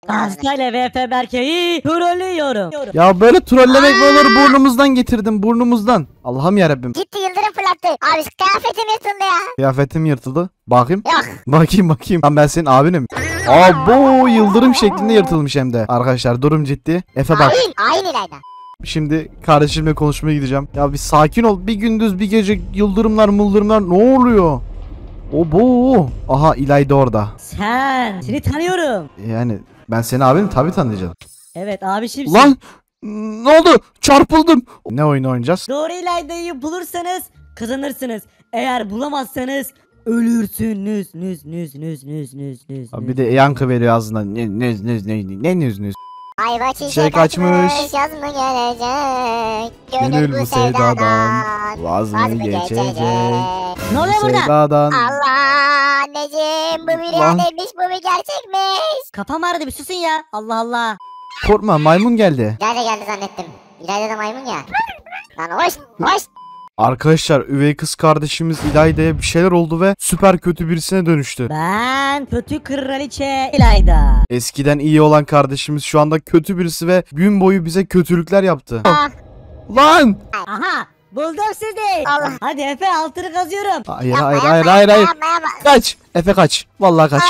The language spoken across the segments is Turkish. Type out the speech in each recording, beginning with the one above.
Aslı ve Efe Berke'yi trollüyorum. Ya böyle trollemek mi olur, burnumuzdan getirdim, burnumuzdan. Allah'ım yarabbim. Gitti yıldırım fırlattı. Abi kıyafetim yırtıldı ya. Kıyafetim yırtıldı. Bakayım. Yok. Bakayım. Lan ben senin abinim. Bu yıldırım şeklinde yırtılmış hem de. Arkadaşlar durum ciddi. Efe bak. Hain İlayda. Şimdi kardeşimle konuşmaya gideceğim. Ya bir sakin ol. Bir gündüz bir gece yıldırımlar ne oluyor? Aha İlayda orada. Seni tanıyorum. Yani ben seni abim tabii tanıyacağım. Evet abişimsin. Lan ne oldu? Çarpıldım. Ne oyunu oynayacağız? Doğru İlayda'yı bulursanız kazanırsınız. Eğer bulamazsanız ölürsünüz. Nüz. Bir de yankı veriyor ağzından. Ne nüz. Ayva Çiçek çiçek açmış. açmış. Yaz mı gelecek? Gönül bu sevdadan vaz mı geçecek? Ne oluyor burada? Sevdadan. Allah anneciğim, bu bir Lan. rüyaymış, bu bir gerçekmiş. Kafam ağrıdı, bir susun ya. Allah Allah. Korkma, maymun geldi. İlayda geldi zannettim. İlayda da maymun ya. Lan hoş. Arkadaşlar üvey kız kardeşimiz İlayda'ya bir şeyler oldu ve süper kötü birisine dönüştü. Ben kötü kraliçe İlayda. Eskiden iyi olan kardeşimiz şu anda kötü birisi ve gün boyu bize kötülükler yaptı. Ah. Lan! Aha, buldum sizi. Allah. Hadi Efe, altını kazıyorum. Hayır. Kaç! Efe kaç. Vallahi kaç.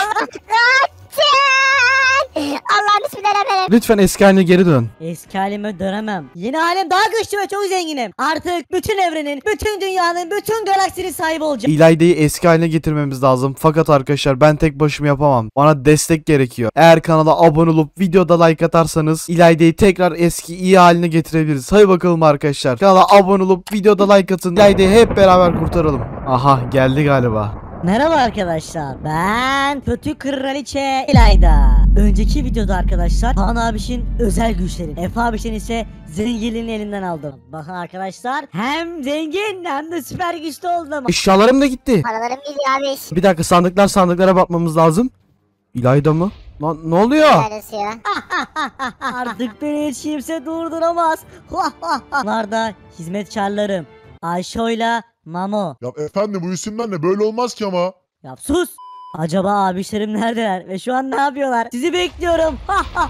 Allah'ım bismillahirrahmanirrahim. Lütfen eski haline geri dön. Eski halime dönemem. Yeni halim daha güçlü ve çok zenginim. Artık bütün evrenin, bütün dünyanın, bütün galaksinin sahibi olacağım. İlayda'yı eski haline getirmemiz lazım. Fakat arkadaşlar ben tek başıma yapamam. Bana destek gerekiyor. Eğer kanala abone olup videoda like atarsanız İlayda'yı tekrar eski iyi haline getirebiliriz. Hadi bakalım arkadaşlar. Kanala abone olup videoda like atın. İlayda'yı hep beraber kurtaralım. Aha geldi galiba. Merhaba arkadaşlar. Ben kötü kraliçe İlayda. Önceki videoda arkadaşlar Kaan abişin özel güçlerini, Efe abişin ise zenginliğini elinden aldım. Bakın arkadaşlar, hem zengin hem de süper güçlü oldum. Eşyalarım da gitti. Paralarım gidiyor abi. Bir dakika, sandıklara bakmamız lazım. İlayda mı? Lan ne oluyor? Neresi ya? Artık beni hiç kimse durduramaz. Bunlar da hizmetkarlarım. Ayşo'yla Mamo. Ya efendim bu isimler ne? Böyle olmaz ki ama. Ya sus. Acaba abişlerim neredeler ve şu an ne yapıyorlar? Sizi bekliyorum.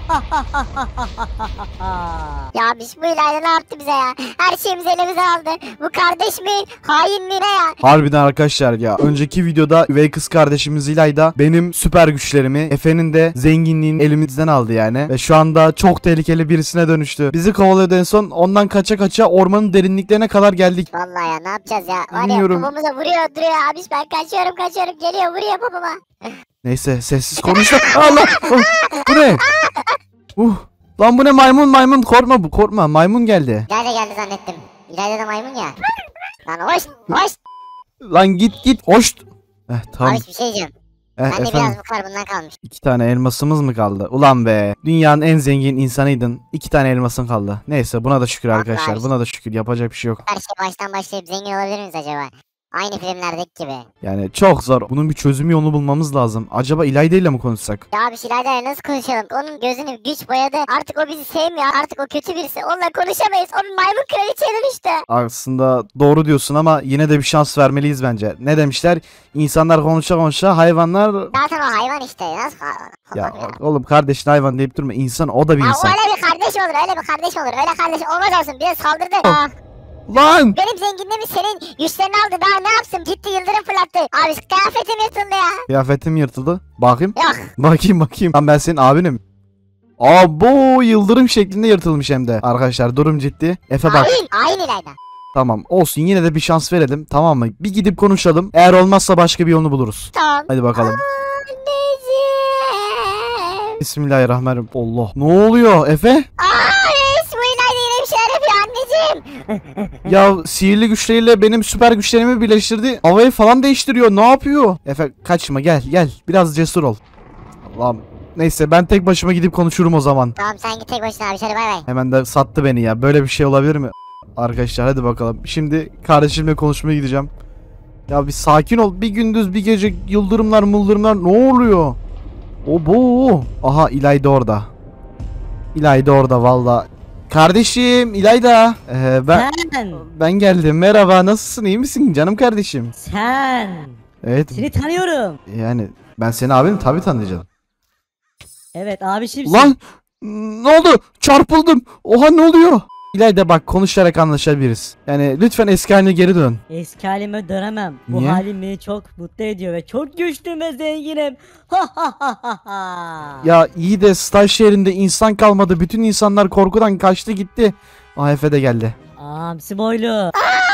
Ya biz bu İlayda ne yaptı bize ya? Her şeyimizi elimize aldı. Bu kardeş mi? Hain mi ne ya? Harbiden arkadaşlar ya. Önceki videoda üvey kız kardeşimiz İlayda benim süper güçlerimi, Efe'nin de zenginliğini elimizden aldı yani. Ve şu anda çok tehlikeli birisine dönüştü. Bizi kovalıyordu en son. Ondan kaça ormanın derinliklerine kadar geldik. Vallahi ya ne yapacağız ya? Var ya Bilmiyorum. babamıza vuruyor duruyor abi, ben kaçıyorum geliyor vuruyor babama. Neyse sessiz konuş da. Allah! Bu ne? Lan bu ne, maymun korkma maymun geldi. İlayda geldi zannettim. İlayda da maymun ya. Lan hoş. Lan git hoş. Tamam. Abi bir şey diyeceğim. Bende Efendim. biraz bu kadar bundan kalmış. 2 tane elmasımız mı kaldı? Ulan be. Dünyanın en zengin insanıydın. 2 tane elmasın kaldı. Neyse buna da şükür arkadaşlar. Vallahi. Buna da şükür. Yapacak bir şey yok. Her şey baştan başlayıp zengin olabilir miyiz acaba? Aynı filmlerdeki gibi. Yani çok zor. Bunun bir çözüm yolunu bulmamız lazım. Acaba İlayda ile mi konuşsak? Ya abi İlayda'yla nasıl konuşalım? Onun gözünü güç boyadı. Artık o bizi sevmiyor. Artık o kötü birisi. Onunla konuşamayız. Onun maymun kraliçeye dönüştü. Aslında doğru diyorsun ama yine de bir şans vermeliyiz bence. Ne demişler? İnsanlar konuşa hayvanlar... Zaten o hayvan işte. Nasıl hayvan? Ya oğlum kardeşin hayvan deyip durma. İnsan, o da bir Ya insan. öyle bir kardeş olur. Öyle kardeş olmaz olsun. Bize saldırdı. Aa, Lan! benim zenginliğimi senin güçlerini aldı. Daha ne yapsın? Gitti yıldırım fırlattı. Abi kıyafetim yırtıldı ya. Kıyafetim yırtıldı. Bakayım. Yok. Bakayım. Lan ben senin abinim. Bu yıldırım şeklinde yırtılmış hem de. Arkadaşlar durum ciddi. Efe bak. Hain İlayda. Tamam olsun, yine de bir şans verelim, tamam mı? Bir gidip konuşalım. Eğer olmazsa başka bir yolunu buluruz. Tamam. Hadi bakalım. Anneciğim. Bismillahirrahmanirrahim. Allah. Ne oluyor Efe? Reis bu İlayda yine bir şeyler yapıyor anneciğim. Ya sihirli güçleriyle benim süper güçlerimi birleştirdi. Havayı falan değiştiriyor. Ne yapıyor? Efe kaçma, gel. Biraz cesur ol. Allah'ım. Neyse ben tek başıma gidip konuşurum o zaman. Tamam sen git tek başına abi, hadi bay bay. Hemen de sattı beni ya. Böyle bir şey olabilir mi? Arkadaşlar hadi bakalım. Şimdi kardeşimle konuşmaya gideceğim. Ya bir sakin ol. Bir gündüz bir gece yıldırımlar ne oluyor? Aha İlayda orada valla. Kardeşim İlayda. Ben geldim. Merhaba, nasılsın? İyi misin canım kardeşim? Sen. Evet. Seni tanıyorum. Yani ben seni abim tabii tanıyacağım. Evet abişimsin. Lan ne oldu? Çarpıldım. Oha ne oluyor? İlayda bak konuşarak anlaşabiliriz. Yani lütfen eski haline geri dön. Eski halime dönemem. Bu Niye? halim beni çok mutlu ediyor ve çok güçlüyüm ve zenginim. Ha ha ha ha ha. Ya iyi de staj şehrinde insan kalmadı. Bütün insanlar korkudan kaçtı gitti. Efe de geldi. Hamsi boylu.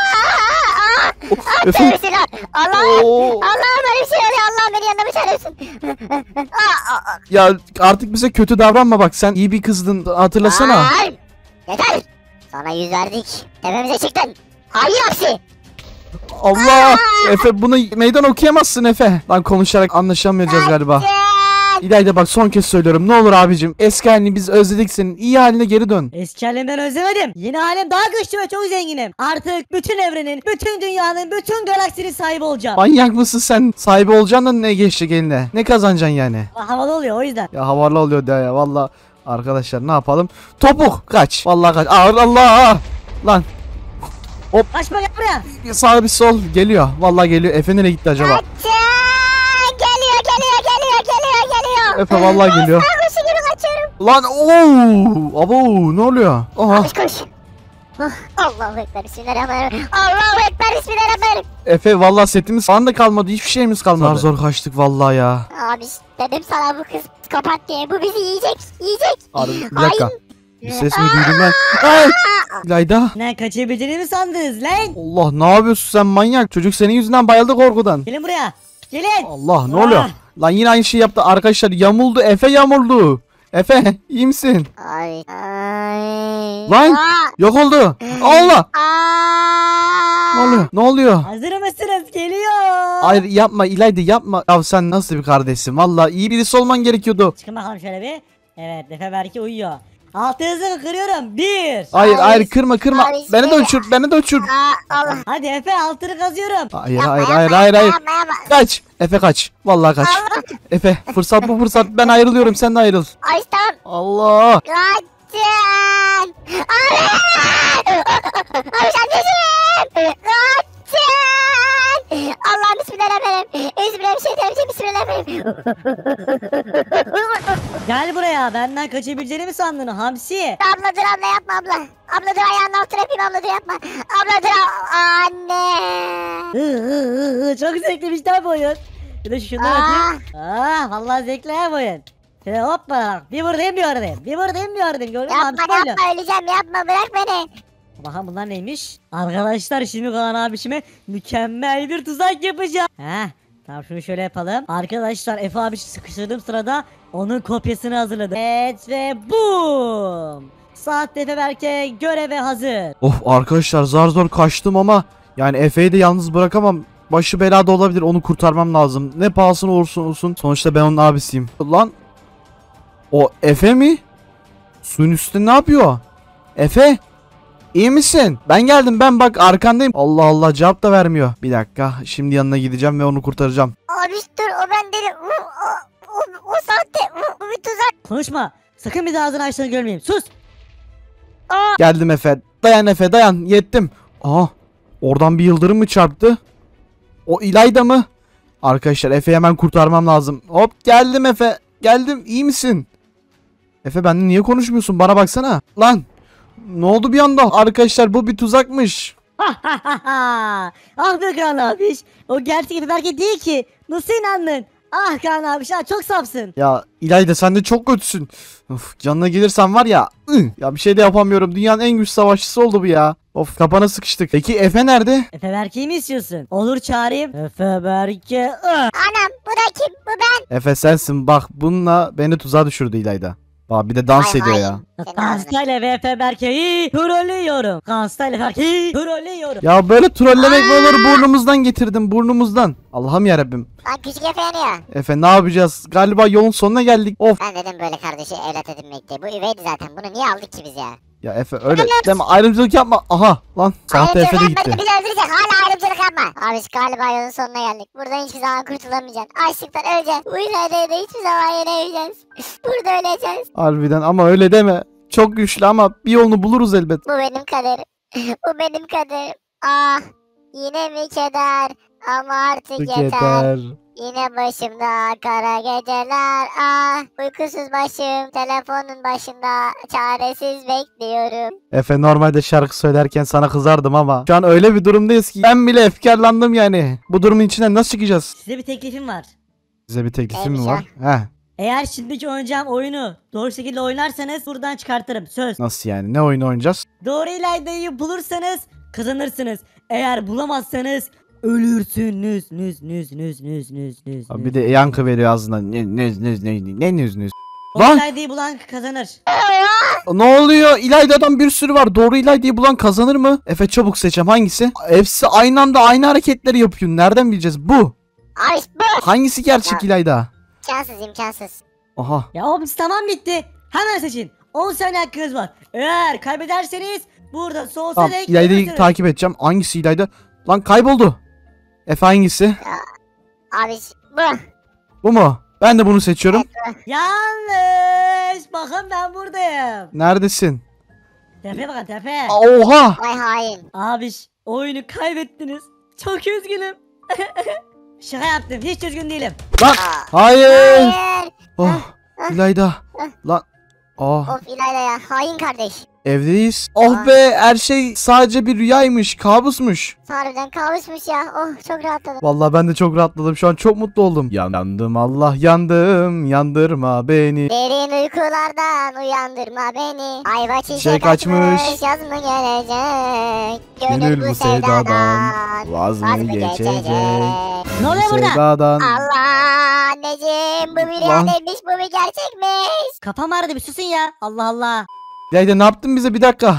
Efe. Tövbe Allah'ım. Oo. Allah'ım öyle bir şey oluyor. Allah'ım beni yanına çağırıyorsun. Ya artık bize kötü davranma bak. Sen iyi bir kızdın. Hatırlasana. Ay, yeter. Sana yüz verdik. Tepemize çıktın. Hayır aksi. Allah! Efe bunu meydan okuyamazsın Efe. Lan konuşarak anlaşamayacağız galiba. İlayda bak son kez söylüyorum. Ne olur abicim. Eski halini biz özledik senin. İyi haline geri dön. Eski halimden özlemedim. Yeni halim daha güçlü ve çok zenginim. Artık bütün evrenin, bütün dünyanın, bütün galaksinin sahibi olacağım. Manyak mısın sen? Sahibi olacaksın da ne geçecek eline? Ne kazanacaksın yani? Havalı oluyor o yüzden. Ya havalı oluyor da ya valla. Arkadaşlar ne yapalım? Topuk kaç. Vallahi kaç. Allah! Lan Kaçma gel buraya. bir sağ bir sol geliyor. Vallahi geliyor. Efe nereye gitti acaba? Geliyor. Efe vallahi geliyor. Koşu gibi kaçıyorum. Lan abo ne oluyor? Aha. Koş. Ah, Allahu Ekber Bismillahirrahmanirrahim. Allahu Ekber Bismillahirrahmanirrahim. Efe vallahi setimiz falan da kalmadı. Hiçbir şeyimiz kalmadı. Zor kaçtık vallahi ya. Abi dedim sana bu kız kapat diye. Bu bizi yiyecek. Abi, bir dakika. Bir ses mi duydum ben? Ay! İlayda. Ne kaçabileceğini mi sandınız lan? Allah ne yapıyorsun sen manyak? Çocuk senin yüzünden bayıldı korkudan. Gelin buraya. Gelin. Allah ne oluyor? Lan yine aynı şeyi yaptı arkadaşlar. Yamuldu. Efe yamuldu. Efe iyi misin? Ay. Lan yok oldu. Allah. Ne Ne oluyor? Ne oluyor? Hazır mısınız? Geliyor. Hayır yapma İlayda yapma. Ya sen nasıl bir kardeşsin? Valla iyi birisi olman gerekiyordu. Çıkın bakalım şöyle bir. Evet Efe belki uyuyor. Altınızı kırıyorum. 1. Hayır kırma. Abi, Beni de uçur. Beni de uçur. Allah. Hadi Efe altını kazıyorum. Hayır. Kaç. Efe kaç. Vallahi kaç. Efe fırsat bu fırsat. Ben ayrılıyorum sen de ayrıl. Ay tamam. Allah. Kaçın. Abi. Abi sen Kaçın. Allah'ım bismillahirrahmanirrahim. Bismillahirrahmanirrahim. Gel buraya. Benden kaçabileceğini mi sandın Hamsi? Abla dur abla yapma abla. Abla dur ayağının altına yapayım abla dur yapma. Abla dur anne. Çok zevkliymiş lan bu oyun. Bir de şundan atayım. Vallahi zevkli ha bu oyun. Şöyle hoppa. Bir buradayım bir oradayım. Bir buradayım bir oradayım. Gördün mü Hamsi Yapma böyle? yapma öleceğim yapma bırak beni. Bakalım bunlar neymiş? Arkadaşlar şimdi Kaan abişime mükemmel bir tuzak yapacağım. Tamam şunu şöyle yapalım. Arkadaşlar Efe abi sıkıştırdığım sırada onun kopyasını hazırladım. Evet ve boom. Saatte Efe Berke göreve hazır. Of arkadaşlar zar zor kaçtım ama yani Efe'yi de yalnız bırakamam. Başı belada olabilir. Onu kurtarmam lazım. Ne pahasına olursa olsun. Sonuçta ben onun abisiyim. Lan. O Efe mi? Suyun üstünde ne yapıyor? Efe. İyi misin? Ben geldim ben bak arkandayım. Allah Allah cevap da vermiyor. Bir dakika şimdi yanına gideceğim ve onu kurtaracağım. Abi dur o ben dedim. O saatte bu bir tuzak. Konuşma. Sakın bir daha ağzını açtığını görmeyeyim. Sus. Geldim Efe. Dayan Efe dayan yettim. Aha oradan bir yıldırım mı çarptı? O İlayda mı? Arkadaşlar Efe'yi hemen kurtarmam lazım. Hop geldim Efe. Geldim iyi misin? Efe benimle niye konuşmuyorsun? Bana baksana. Lan. Ne oldu bir anda? Arkadaşlar bu bir tuzakmış. Ah be Kaan abiş. O gerçek Efe Berke değil ki. Nasıl inandın? Ah Kaan abiş çok safsın. Ya İlayda sen de çok kötüsün. Of, canına gelirsen var ya. Ya bir şey de yapamıyorum. Dünyanın en güçlü savaşçısı oldu bu ya. Of kapana sıkıştık. Peki Efe nerede? Efe Berke'yi mi istiyorsun? Olur çağırayım. Efe Berke. Anam bu da kim bu ben. Efe sensin bak bununla beni tuzağa düşürdü İlayda. Bak bir de dans Ay, ediyor ay. ya. Kanstayla ve Efe Berke'yi trollüyorum. Kanstayla Berke'yi trollüyorum. Ya böyle trollemek mi olur burnumuzdan getirdim burnumuzdan. Allah'ım yarabbim. Lan küçük Efe yanıyor. Efe ne yapacağız? Galiba yolun sonuna geldik. Of. Ben dedim böyle kardeşi evlat edinmekte. Bu üveydi zaten. Bunu niye aldık ki biz ya? Ya Efe öyle deme ayrımcılık yapma. Aha lan sahte Efe de gitti. Bizi öldürecek. Hala ayrımcılık yapma. Abi galiba yolun sonuna geldik. Buradan hiçbir zaman kurtulamayacaksın. Açlıktan öleceksin. Bu ileride hiçbir zaman yenemeyeceğiz. Burada öleceğiz. Harbiden ama öyle deme. Çok güçlü ama bir yolunu buluruz elbet. Bu benim kaderim. Bu benim kaderim. Ah yine mi keder? Ama artık yeter. Yine başımda kara geceler. Ah uykusuz başım telefonun başında çaresiz bekliyorum. Efe normalde şarkı söylerken sana kızardım ama şu an öyle bir durumdayız ki ben bile efkarlandım yani. Bu durumun içinden nasıl çıkacağız? Size bir teklifim var. Size bir teklifim mi Neymiş var? Heh. Eğer şimdiki oynayacağım oyunu doğru şekilde oynarsanız buradan çıkartırım. Söz. Nasıl yani? Ne oyunu oynayacağız? Doğru İlayda'yı bulursanız kazanırsınız. Eğer bulamazsanız ölürsünüz. Nüz. Abi bir de yankı veriyor ağzından. Ne nüz. O Lan! İlayda'yı bulan kazanır. Ne oluyor? İlayda'dan bir sürü var. Doğru İlayda'yı bulan kazanır mı? Efe çabuk seçeceğim. Hangisi? Hepsi aynı anda aynı hareketleri yapıyor. Nereden bileceğiz? Bu. Abi bu. Hangisi gerçek İlayda? İmkansız. Aha. Ya oğlum tamam bitti. Hemen seçin. 10 saniye hakkınız var. Eğer kaybederseniz burada sonsuza Tamam. dek İlayda'yı ölürsünüz. takip edeceğim. Hangisi İlayda? Lan kayboldu. Efe hangisi? Abi bu. Bu mu? Ben de bunu seçiyorum. Yanlış. Bakın ben buradayım. Neredesin? Tepe bakın tepe. Oha! Vay hain. Abiş oyunu kaybettiniz. Çok üzgünüm. Şaka yaptım. Hiç üzgün değilim. Lan! Hayır! Hayır. Oh! İlayda. Lan! Oh! Of İlayda ya hain kardeş. Evdeyiz. Oh be! Her şey sadece bir rüyaymış. Kabusmuş. Harbiden kavuşmuş ya. Oh çok rahatladım. Vallahi ben de çok rahatladım. Şu an çok mutlu oldum. Yandım Allah yandım. Yandırma beni. Derin uykulardan uyandırma beni. Ayva çiçek Çiçek açmış. açmış. Yaz mı gelecek? Gönül bu sevdadan vaz mı geçecek? Ne oluyor burada? Sevdadan. Allah anneciğim bu bir Lan. rüyaymış bu bir gerçekmiş. Kafam ağrıdı bir susun ya. Allah Allah. İlayda ne yaptın bize bir dakika?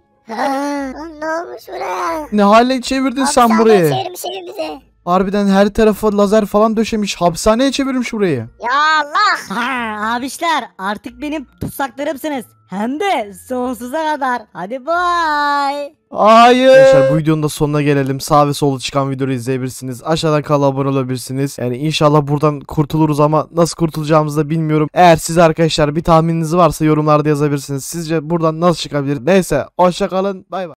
Ne olmuş buraya? Ne hale çevirdin sen Hapishaneye burayı? çevirmiş evimizi. Harbiden her tarafa lazer falan döşemiş. Hapishaneye çevirmiş burayı. Ya Allah. Ha, abişler artık benim tutsaklarımsınız. Hem de sonsuza kadar. Hadi bay. Hayır. Arkadaşlar bu videonun da sonuna gelelim. Sağ ve solda çıkan videoları izleyebilirsiniz. Aşağıdan kanala abone olabilirsiniz. Yani inşallah buradan kurtuluruz ama nasıl kurtulacağımızı da bilmiyorum. Eğer siz arkadaşlar bir tahmininiz varsa yorumlarda yazabilirsiniz. Sizce buradan nasıl çıkabilir? Neyse hoşça kalın. Bay bay.